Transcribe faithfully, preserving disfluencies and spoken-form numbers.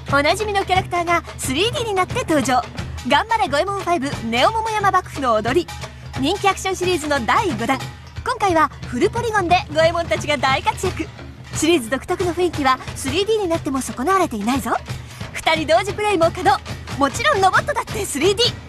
おなじみのキャラクターが スリーディー になって登場。頑張れゴエモンファイブネオ桃山幕府の踊り、人気アクションシリーズのだいごだん。今回はフルポリゴンでゴエモンたちが大活躍。シリーズ独特の雰囲気は スリーディー になっても損なわれていないぞ。ふたり同時プレイも可能。もちろんロボットだって スリーディー。